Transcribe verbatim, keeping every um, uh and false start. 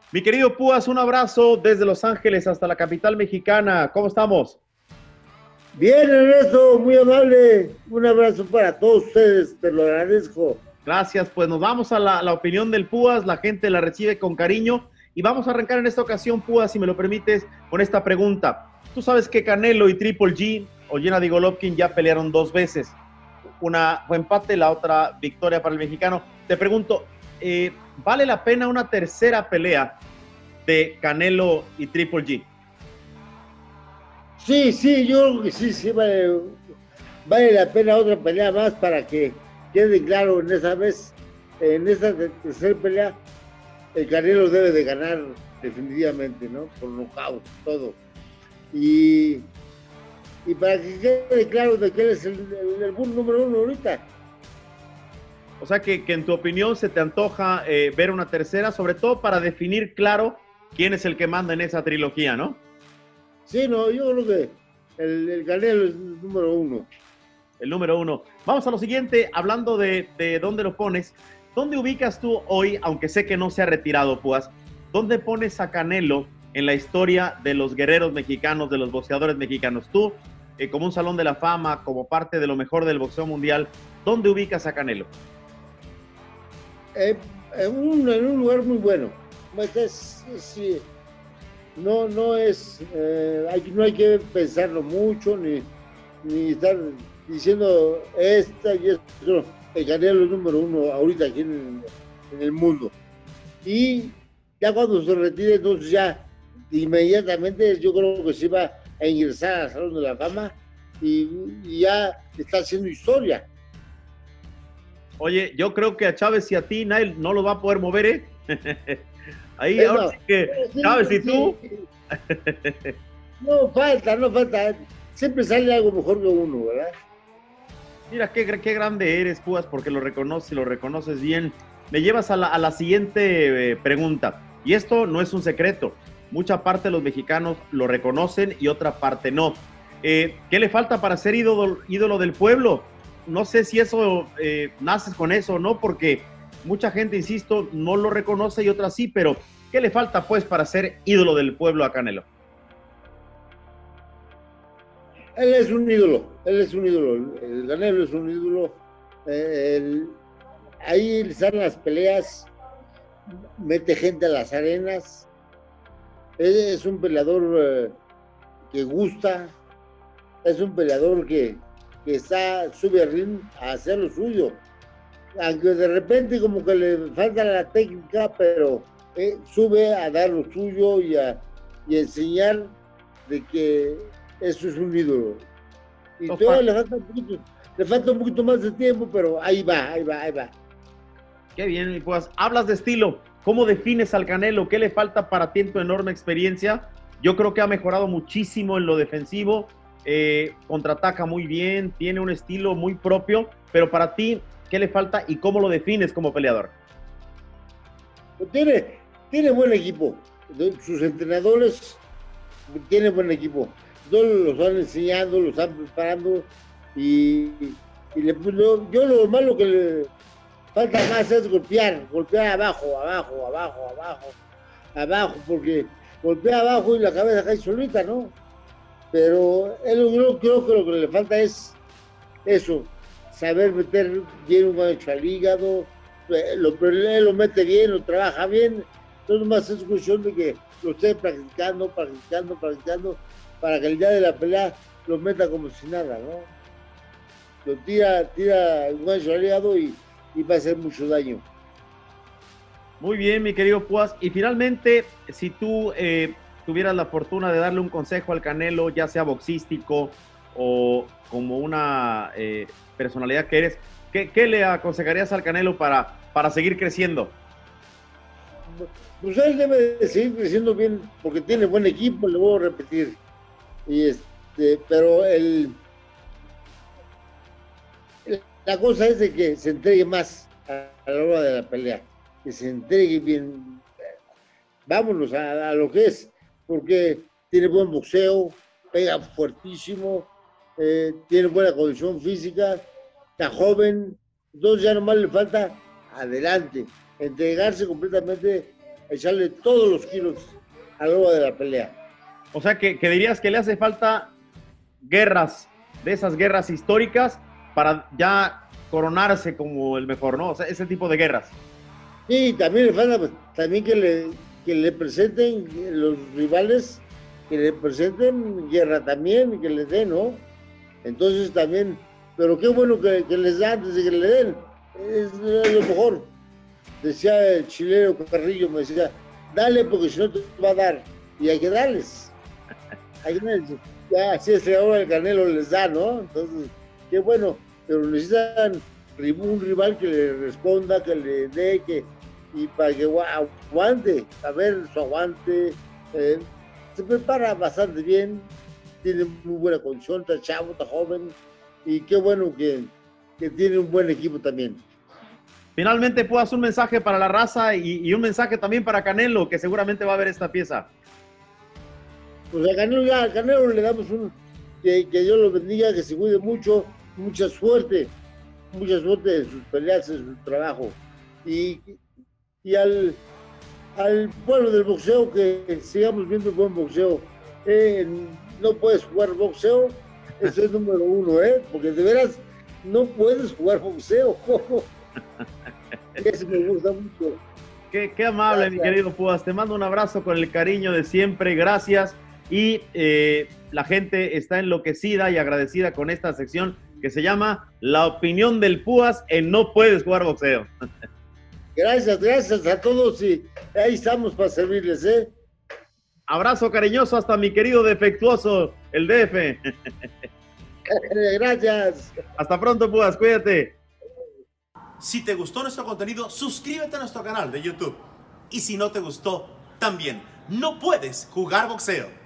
Mi querido Púas, un abrazo desde Los Ángeles hasta la capital mexicana. ¿Cómo estamos? Bien, Ernesto, muy amable. Un abrazo para todos ustedes, te lo agradezco. Gracias, pues nos vamos a la, la opinión del Púas, la gente la recibe con cariño y vamos a arrancar en esta ocasión, Púas, si me lo permites, con esta pregunta. Tú sabes que Canelo y Triple G o Gennady Golovkin ya pelearon dos veces. Una fue empate, la otra victoria para el mexicano. Te pregunto, eh, ¿vale la pena una tercera pelea de Canelo y Triple G? Sí, sí, yo creo que sí, sí, vale, vale la pena otra pelea más para que quede claro en esa vez, en esta tercera pelea, el Canelo debe de ganar definitivamente, ¿no? Por nocaut, todo. Y, y para que quede claro de que él es el, el, el boom número uno ahorita. O sea que, que en tu opinión se te antoja eh, ver una tercera, sobre todo para definir claro quién es el que manda en esa trilogía, ¿no? Sí, no, yo creo que el, el Canelo es el número uno. El número uno. Vamos a lo siguiente, hablando de, de dónde lo pones. ¿Dónde ubicas tú hoy, aunque sé que no se ha retirado, Púas, dónde pones a Canelo en la historia de los guerreros mexicanos, de los boxeadores mexicanos? Tú, eh, como un salón de la fama, como parte de lo mejor del boxeo mundial, ¿dónde ubicas a Canelo? Eh, en, un, en un lugar muy bueno. Es, es, es, no, no es, eh, hay, no hay que pensarlo mucho, ni, ni estar diciendo esta y esto. El Canelo es número uno ahorita aquí en, en el mundo. Y ya cuando se retire, entonces ya inmediatamente yo creo que se va a ingresar al Salón de la Fama y, y ya está haciendo historia. Oye, yo creo que a Chávez y a ti nadie no lo va a poder mover, ¿eh? Ahí Eh, ahora no, sí que sí, Chávez y sí, tú. no falta, no falta. Siempre sale algo mejor que uno, ¿verdad? Mira, qué, qué grande eres, Púas, porque lo reconoces, lo reconoces bien. Me llevas a la, a la siguiente eh, pregunta. Y esto no es un secreto. Mucha parte de los mexicanos lo reconocen y otra parte no. Eh, ¿Qué le falta para ser ídolo, ídolo del pueblo? No sé si eso eh, naces con eso o no, porque mucha gente, insisto, no lo reconoce y otra sí, pero ¿qué le falta pues para ser ídolo del pueblo a Canelo? Él es un ídolo, él es un ídolo, el Canelo es un ídolo. Eh, el, ahí están las peleas, mete gente a las arenas. Él es un peleador eh, que gusta, es un peleador que, que está, sube al ring a hacer lo suyo. Aunque de repente como que le falta la técnica, pero eh, sube a dar lo suyo y a, y a enseñar de que eso es un ídolo. Y No, todavía le falta un poquito, le falta un poquito más de tiempo, pero ahí va, ahí va, ahí va. qué bien, mi Púas. Hablas de estilo. ¿Cómo defines al Canelo? ¿Qué le falta para ti en tu enorme experiencia? Yo creo que ha mejorado muchísimo en lo defensivo. Eh, contraataca muy bien, tiene un estilo muy propio. Pero para ti, ¿qué le falta y cómo lo defines como peleador? Pues tiene, tiene buen equipo. Sus entrenadores tienen buen equipo. Todos los van enseñando, los están preparando. Y, y le, lo, yo lo malo que le falta más es golpear, golpear abajo, abajo, abajo, abajo, abajo, porque golpea abajo y la cabeza cae solita, ¿no? Pero él, yo creo que lo que le falta es eso, saber meter bien un gancho al hígado, lo, él lo mete bien, lo trabaja bien, entonces más es cuestión de que lo esté practicando, practicando, practicando, para que el día de la pelea lo meta como si nada, ¿no? Lo tira, tira un gancho al hígado y, y va a hacer mucho daño. Muy bien, mi querido Púas. Y finalmente, si tú eh, tuvieras la fortuna de darle un consejo al Canelo, ya sea boxístico o como una eh, personalidad que eres, ¿qué, ¿qué le aconsejarías al Canelo para, para seguir creciendo? Pues él debe de seguir creciendo bien porque tiene buen equipo, le voy a repetir. Y este, pero el, la cosa es de que se entregue más a, a la hora de la pelea, que se entregue bien. Vámonos a, a lo que es, porque tiene buen boxeo, pega fuertísimo, eh, tiene buena condición física, está joven, entonces ya nomás le falta adelante, entregarse completamente echarle todos los kilos a lo largo de la pelea. O sea, que, que dirías que le hace falta guerras, de esas guerras históricas, para ya coronarse como el mejor, ¿no? O sea, ese tipo de guerras. Sí, también le falta pues, también que le, que le presenten los rivales, que le presenten guerra también, que les den, ¿no? Entonces también, pero qué bueno que, que les da antes de que le den, es lo mejor. Decía el chileno Carrillo, me decía, dale porque si no te va a dar, y hay que darles. Hay que darles. Ya, así es que ahora el Canelo les da, ¿no? Entonces, qué bueno, pero necesitan un rival que le responda, que le dé, que, y para que aguante, a ver su aguante, eh, se prepara bastante bien, tiene muy buena condición, está chavo, está joven, y qué bueno que, que tiene un buen equipo también. Finalmente, puedas un mensaje para la raza y, y un mensaje también para Canelo, que seguramente va a ver esta pieza. Pues a Canelo, ya, a Canelo le damos un, que, que Dios lo bendiga, que se cuide mucho, mucha suerte, mucha suerte en sus peleas, en su trabajo. Y, y al, al pueblo del boxeo, que sigamos viendo buen boxeo. Eh, no puedes jugar boxeo, eso es número uno, ¿eh? Porque de veras no puedes jugar boxeo. Eso me gusta mucho. Qué, qué amable, gracias, mi querido Púas. Te mando un abrazo con el cariño de siempre. Gracias. Y eh, la gente está enloquecida y agradecida con esta sección que se llama La opinión del Púas en No Puedes Jugar Boxeo. Gracias, gracias a todos y ahí estamos para servirles, ¿eh? Abrazo cariñoso hasta mi querido defectuoso, el D F. Gracias. Hasta pronto, Púas, cuídate. Si te gustó nuestro contenido, suscríbete a nuestro canal de YouTube. Y si no te gustó, también No Puedes Jugar Boxeo.